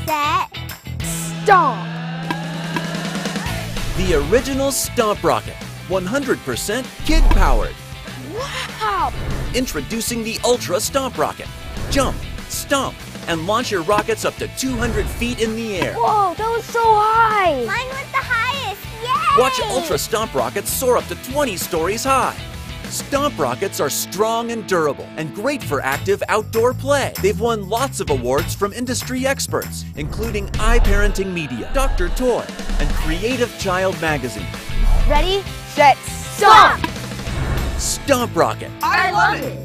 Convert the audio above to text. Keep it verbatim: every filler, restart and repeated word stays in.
set, stomp! The original Stomp Rocket, one hundred percent kid-powered. Wow! Introducing the Ultra Stomp Rocket. Jump, stomp, and launch your rockets up to two hundred feet in the air. Whoa, that was so high! Mine was the highest! Yay! Watch Ultra Stomp Rockets soar up to twenty stories high. Stomp Rockets are strong and durable and great for active outdoor play. They've won lots of awards from industry experts, including iParenting Media, Doctor Toy, and Creative Child Magazine. Ready, set, stomp! Stomp Rocket. I love it!